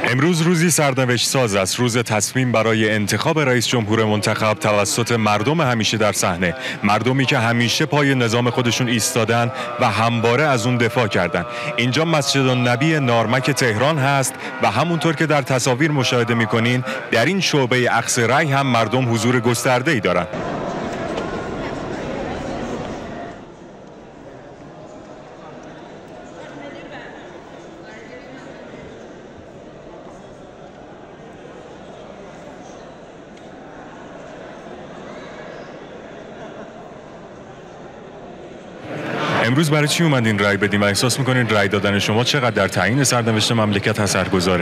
امروز روزی سرنوشت ساز است، روز تصمیم برای انتخاب رئیس جمهور منتخب توسط مردم همیشه در صحنه، مردمی که همیشه پای نظام خودشون ایستادن و همواره از اون دفاع کردن. اینجا مسجد النبی نارمک تهران هست و همونطور که در تصاویر مشاهده می‌کنین در این شعبه اخذ رأی هم مردم حضور گسترده‌ای دارن. امروز برای چی اومدین رأی بدین و احساس میکنین رأی دادن شما چقدر در تعیین سرنوشت مملکت اثرگذاره؟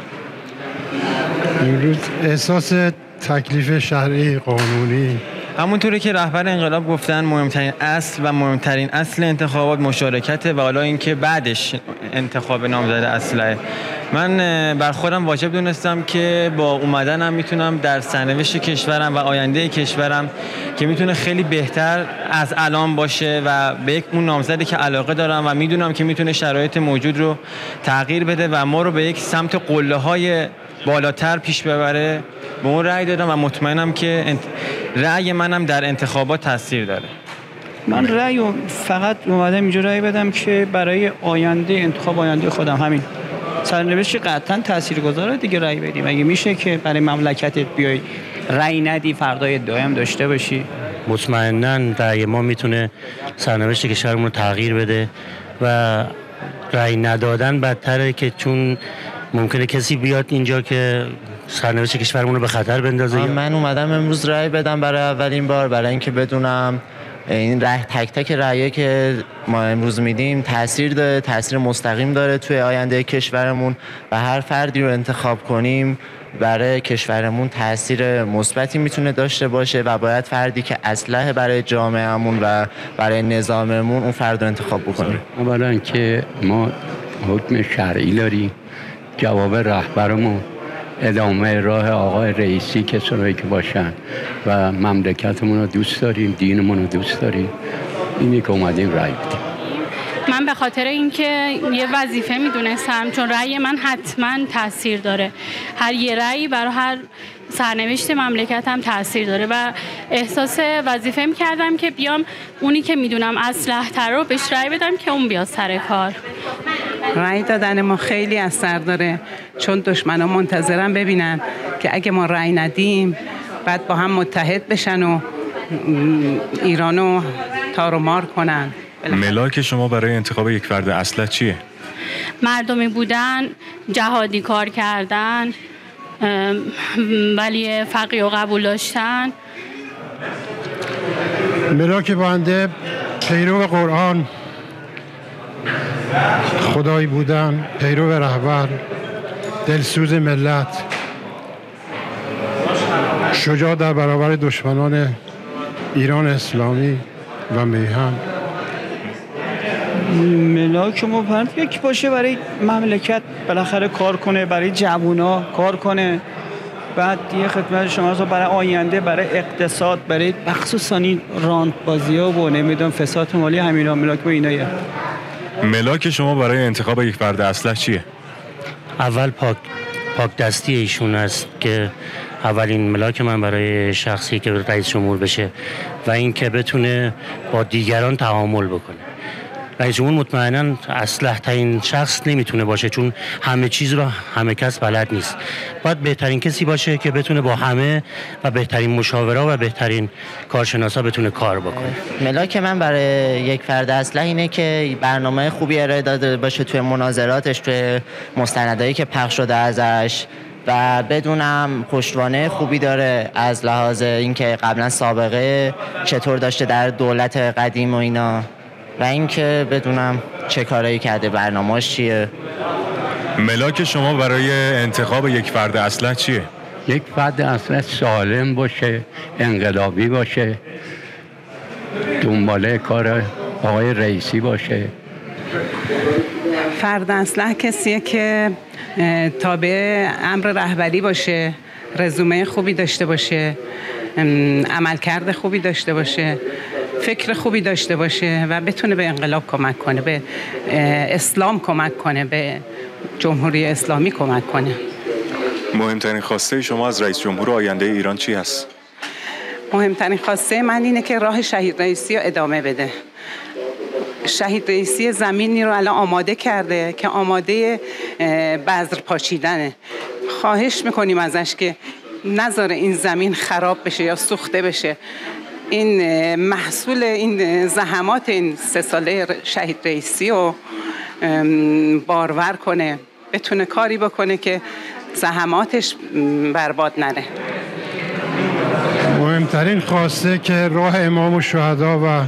امروز احساس تکلیف شرعی قانونی، همونطوری که رهبر انقلاب گفتن مهمترین اصل و مهمترین اصل انتخابات مشارکته و حالا اینکه بعدش انتخاب نامزد اسلحه. من بر خودم واجب دونستم که با اومدنم میتونم در سرنوشت کشورم و آینده کشورم که میتونه خیلی بهتر از الان باشه و به یک اون نامزدی که علاقه دارم و میدونم که میتونه شرایط موجود رو تغییر بده و ما رو به یک سمت قله‌های بالاتر پیش ببره، به اون رأی دادم و مطمئنم که رأی منم در انتخابات تاثیر داره. من رأی فقط اومدم اینجا رأی بدم که برای آینده انتخاب آینده خودم، همین سرنوشت قطعا تاثیرگذاره دیگه. رأی بدیم اگه میشه که برای مملکتت بیای رأی ندی فردا ادعا هم داشته باشی. مطمئناً رأی ما میتونه سرنوشت کشورمون رو تغییر بده و رأی ندادن بدتره، که چون ممکنه کسی بیاد اینجا که سرنوشت کشورمون رو به خطر بندازه. من اومدم امروز رأی بدم برای اولین بار، برای اینکه بدونم این رأی تک تک رأیی که ما امروز میدیم تاثیر داره، تاثیر مستقیم داره توی آینده کشورمون و هر فردی رو انتخاب کنیم برای کشورمون تاثیر مثبتی میتونه داشته باشه و باید فردی که اصلح برای جامعهمون و برای نظاممون اون فرد رو انتخاب بکنیم. اولا که ما حکم شرعی داریم، جواب رهبرمون ادامه راه آقای رئیسی کسایی که باشن و مملکتمون رو دوست داریم، دینمون رو دوست داریم. اینی که اومدیم رأی بدیم. من به خاطر اینکه یه وظیفه میدونستم، چون رأی من حتما تاثیر داره، هر یه رأی برای هر سرنوشت مملکتم تاثیر داره و احساس وظیفه میکردم که بیام اونی که میدونم اصلح تر رو بهش رأی بدم که اون بیاد سر کار. رأی دادن ما خیلی اثر داره، چون دشمنان منتظرن ببینن که اگه ما رأی ندیم بعد با هم متحد بشن و ایرانو تار و مار کنن. ملاک شما برای انتخاب یک فرد اسلح چیه؟ مردمی بودن، جهادی کار کردن، ولی فقیه و قبول داشتن. ملاک بنده پیرو قرآن، خدایی بودن، پیرو رهبر، دلسوز ملت، شجاع در برابر دشمنان ایران اسلامی و میهن. ملاک ما یک باشه برای مملکت بالاخره کار کنه، برای جوونا کار کنه، بعد یه خدمت شما برای آینده، برای اقتصاد، برای مخصوصا این راند بازی‌ها و نمیدونم فساد مالی، همینا ملاک ما اینایه. ملاک شما برای انتخاب یک فرد اسلح چیه؟ اول پاک دستی ایشون است که اولین ملاک من برای شخصی که رئیس جمهور بشه و این که بتونه با دیگران تعامل بکنه. رئیس جمهور مطمئناً اصلح ترین شخص نمیتونه باشه، چون همه چیز رو همه کس بلد نیست. باید بهترین کسی باشه که بتونه با همه و بهترین مشاورا و بهترین کارشناسا بتونه کار بکنه. ملاک من برای یک فرد اصلح اینه که برنامه خوبی ارائه داده باشه توی مناظراتش، توی مستندایی که پخش شده ازش و بدونم پشتوانه خوبی داره از لحاظ اینکه قبلا سابقه چطور داشته در دولت قدیم و اینا، و اینکه بدونم چه کارایی کرده، برنامه‌اش چیه. ملاک شما برای انتخاب یک فرد اسلح چیه؟ یک فرد اسلح سالم باشه، انقلابی باشه، دنباله کار آقای رئیسی باشه. فرد اسلح کسیه که تابع امر رهبری باشه، رزومه خوبی داشته باشه، عملکرد خوبی داشته باشه، فکر خوبی داشته باشه و بتونه به انقلاب کمک کنه، به اسلام کمک کنه، به جمهوری اسلامی کمک کنه. مهمترین خواسته شما از رئیس جمهور آینده ایران چی هست؟ مهمترین خواسته من اینه که راه شهید رئیسی رو ادامه بده. شهید رئیسی زمینی رو الان آماده کرده که آماده بذر پاشیدنه. خواهش میکنیم ازش که نذاره این زمین خراب بشه یا سوخته بشه. این محصول این زحمات این 3 ساله شهید رئیسی رو بارور کنه، بتونه کاری بکنه که زحماتش برباد نره. مهمترین خواسته که راه امام الشهدا و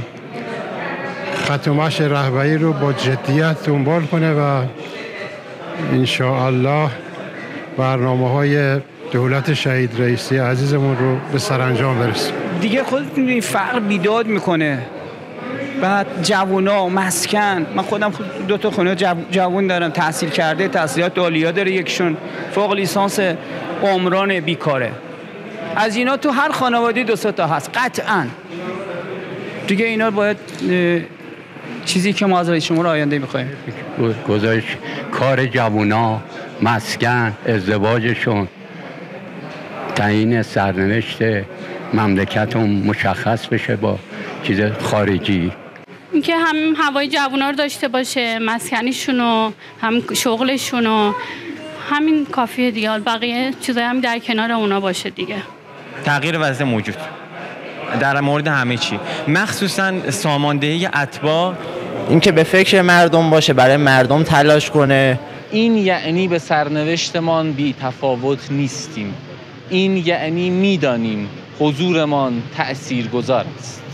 ختمش رهبری رو با جدیت دنبال کنه و انشاءالله برنامه‌های دولت شهید رئیسی عزیزمون رو به سرانجام برسه. دیگه خودت می‌دونی فقر بیداد میکنه. بعد جوونا مسکن، من خودم 2 تا خونه جوون دارم، تحصیل کرده، تحصیلات عالیه داره، یکشون فوق لیسانس عمران بیکاره. از اینا تو هر خانواده 2 تا هست قطعاً. دیگه اینا باید چیزی که ما از رئیس جمهور آینده می‌خوایم گذاشت کار جوونا، مسکن، ازدواجشون، تعیین سرنوشت مملکتون مشخص بشه با چیز خارجی. اینکه هم هوای جوونا رو داشته باشه، مسکنیشونو، هم شغلشونو، همین کافیه دیگه. بقیه چیزایی هم در کنار اونا باشه دیگه. تغییر وضع موجود در مورد همه چی، مخصوصا ساماندهی اتباع، اینکه به فکر مردم باشه، برای مردم تلاش کنه. این یعنی به سرنوشتمان بی تفاوت نیستیم. این یعنی میدانیم حضورمان تأثیرگذار است.